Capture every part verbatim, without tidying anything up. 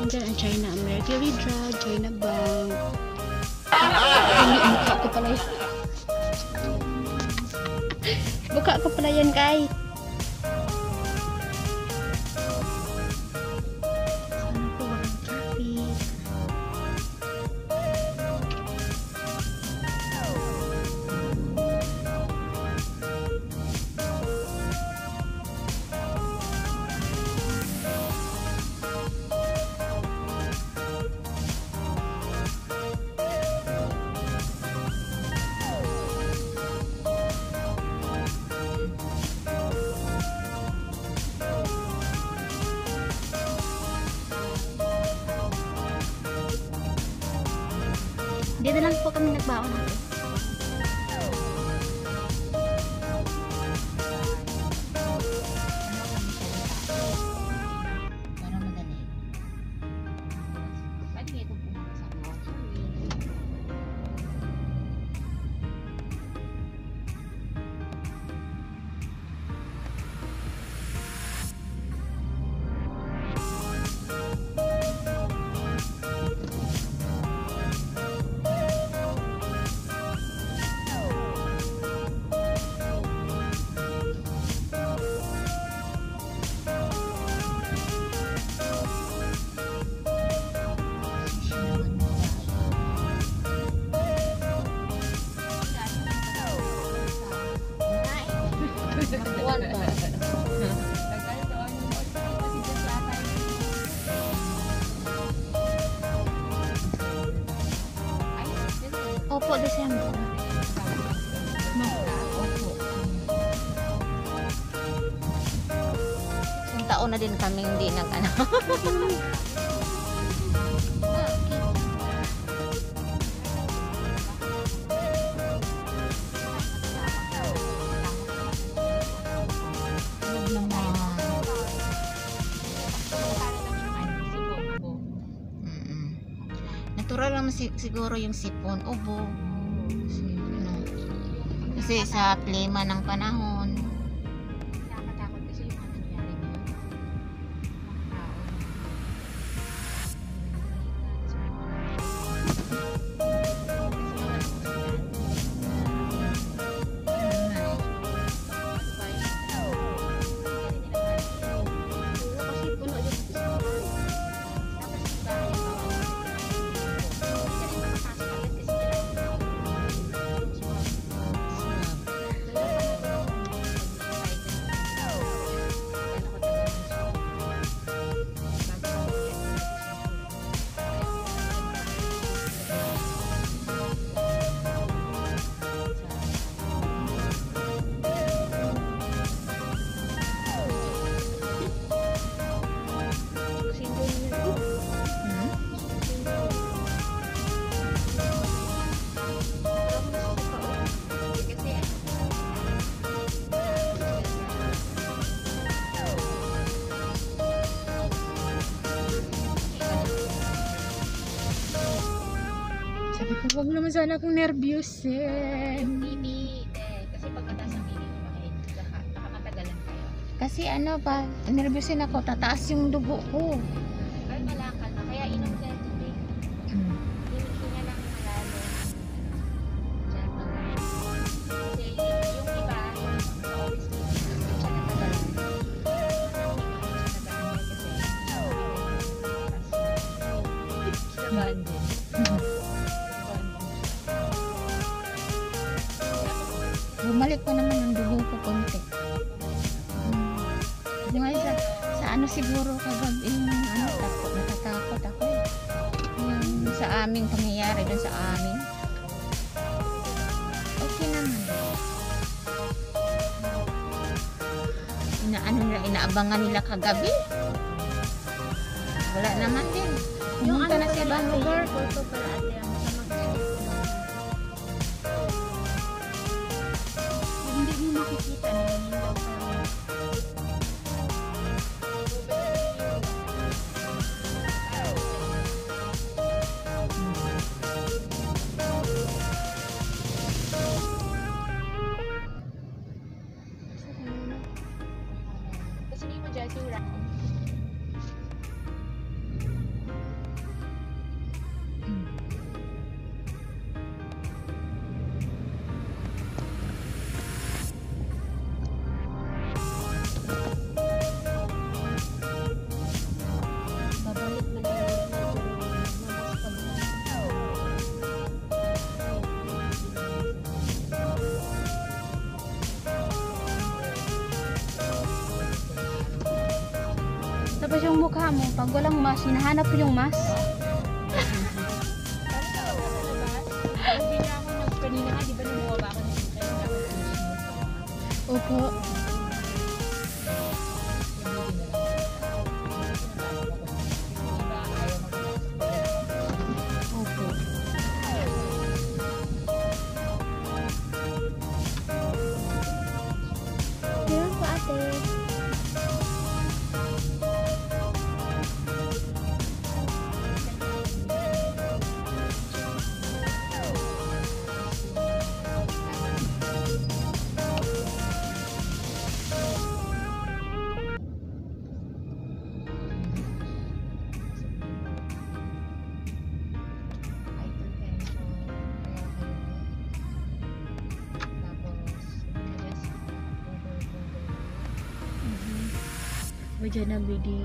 dyan ang China Mercury Drug, China Bank. Hindi, buka ko pala yun. Buka ko pala yan, kay. Sana po walang traffic. Dito lang po kami nagbaon natin. Para madali. Pwede ito pumunta sa Nakuan ba? Opo, December. No. Opo. Isang taon na din kami hindi nag ano. Natural lang si siguro yung sipon, ubo. Si, ano, kasi sa klima ng panahon. Nakakatakot kasi yung ano nangyari ngayon. Sabi ko, huwag naman sana akong nervyusin. Mimi, eh, kasi pagkataas ng mimi mo, baka, baka matagalan kayo. Kasi ano pa, nervyusin ako, tataas yung dugo ko. Ay, malakal na. Kaya inom ka ng tubig. Hinga lang malalim. Diyan lang. Kasi yung iba, yung always sleep, siya natagalan. Kinabahan din. Bumalik pa naman ang dugo ko konti. Hmm. Yung sa, sa ano siguro kagabi yung ano, takot, natatakot ako eh. Yung sa aming pangyayari dun sa amin. Okay naman. Inaano nila, inaabangan nila kagabi. Wala naman din. Pumunta na si ibang lugar. Photo pala ate ang Hindi mo makikita na yung daw sa kasi hindi mo dyan sura. Tapos yung mukha mo, pag walang mask, hinahanap ko yung mask. Parang sa ako sa labas. Hindi na ako nag kanina nga, di ba nung bumaba ako ng kaya na ako Opo. Opo. Meron po ate. Wajan na bidi.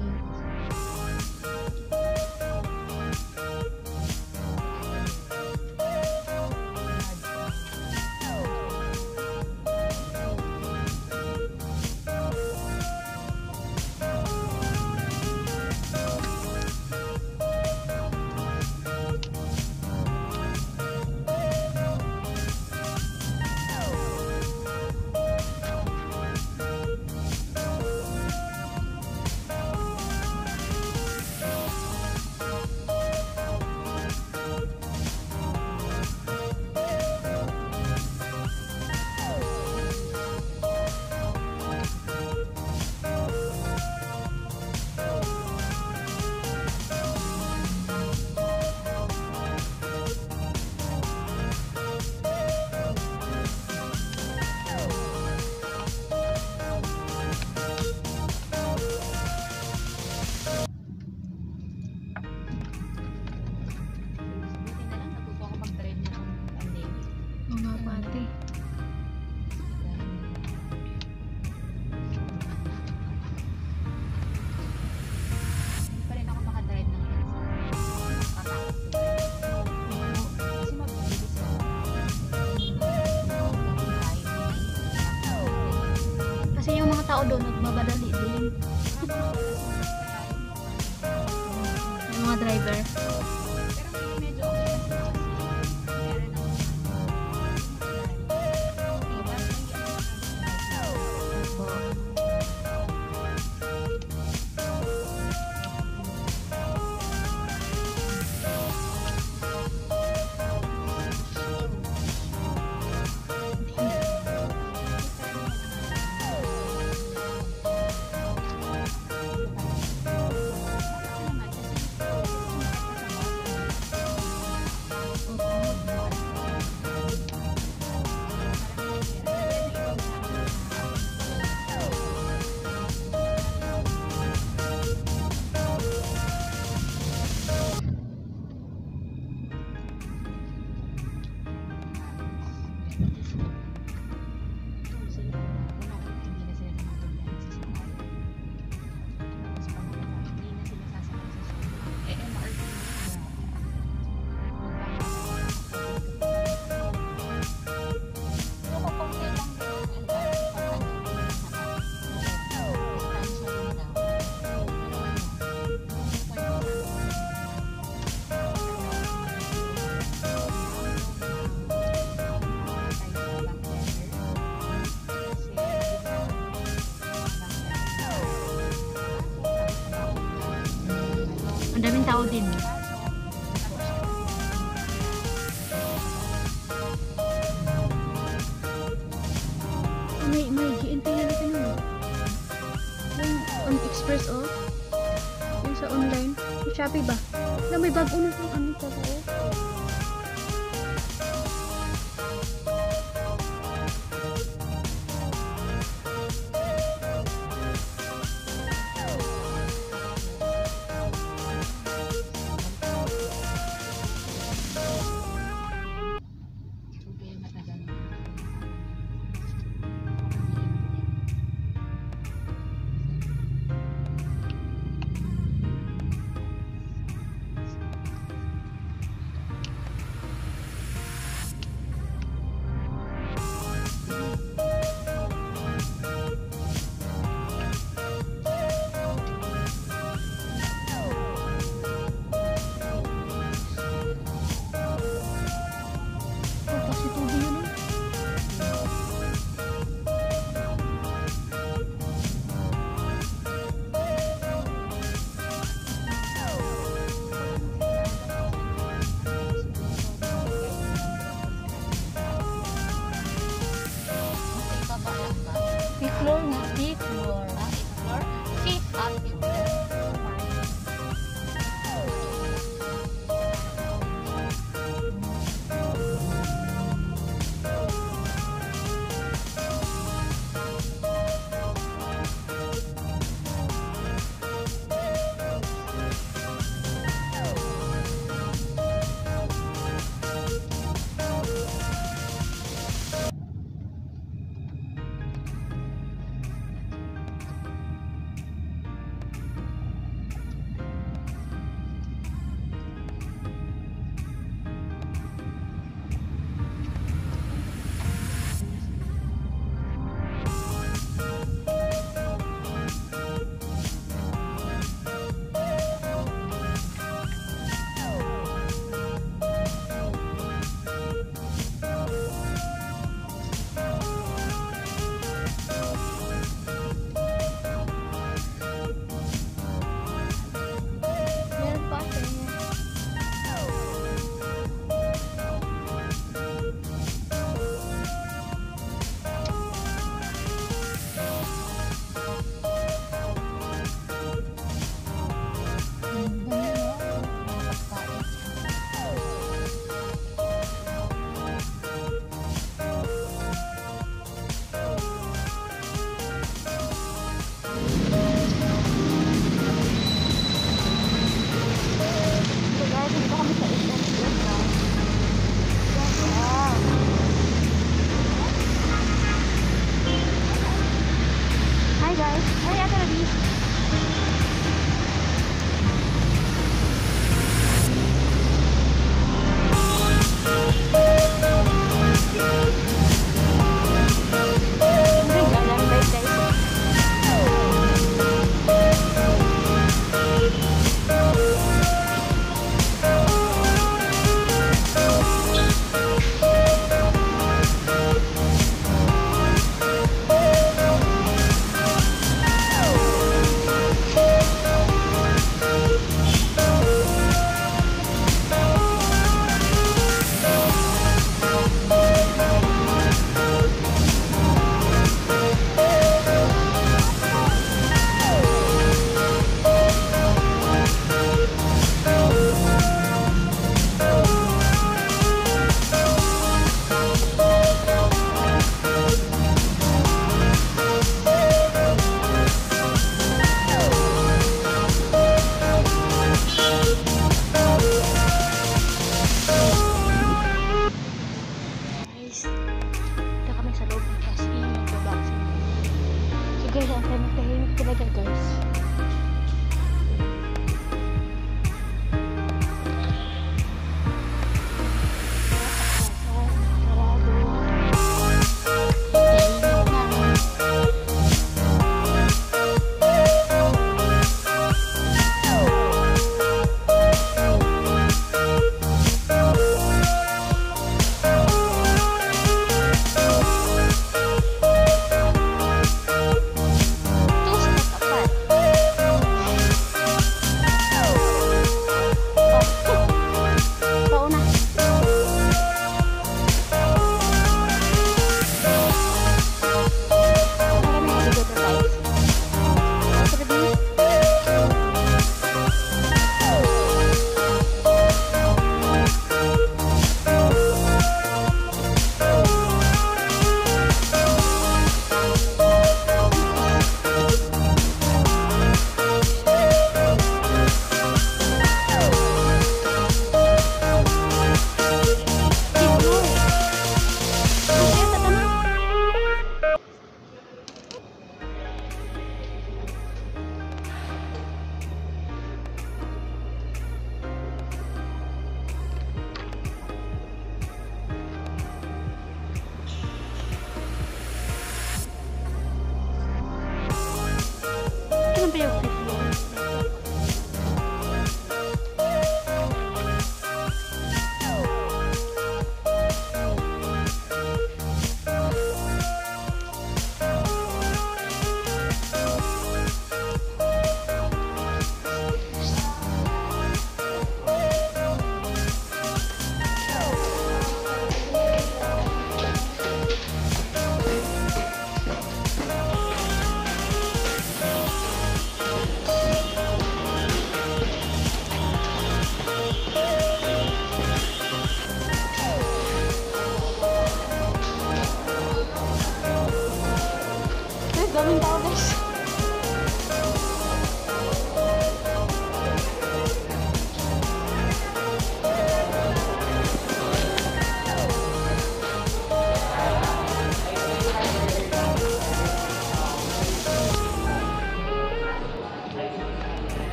Mga pati. Pa rin ako makadrive ng katakot ko. Kasi mabilis ako. Kasi yung mga tao doon nagmabadali din. Yung mga driver. Pero may medyo okay na sila kasi meron ako iba Opo. Ang daming tao din. May, may G N T na natin yun. Yung on Express, oh. Yung sa online. Yung Shopee ba? Na may bago na yung ano pa ba, oh.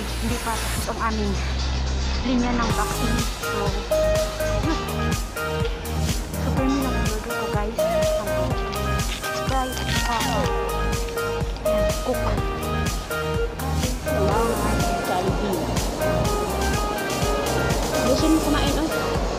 hindi pa tapos ang aming linya ng vaccine. So, yun. Super nyo lang ang ko guys. Guys, uh, yan, cook. Guys, salamat. Jollibee. Gusto nyo kumain, oh.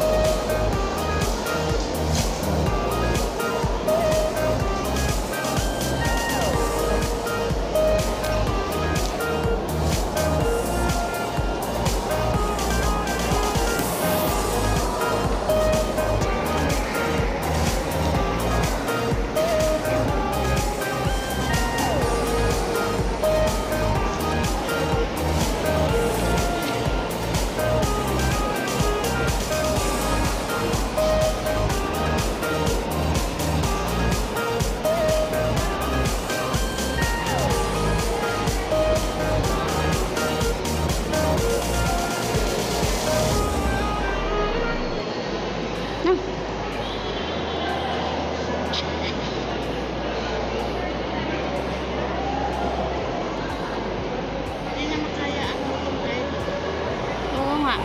Oo nga.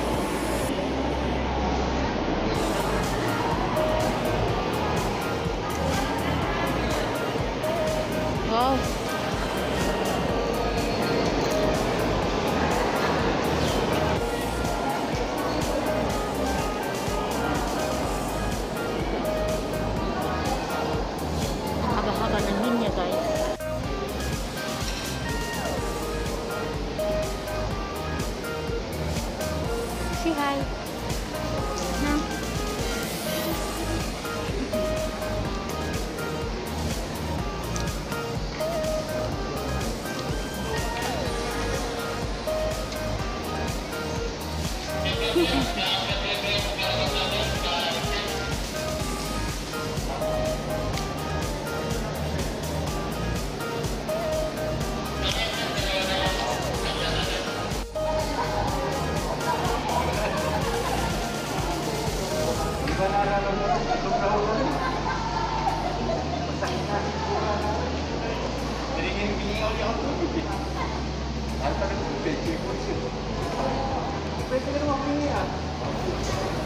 Wow. Ang haba-haba ng linya, guys. Say hi. No? Pwede ka naman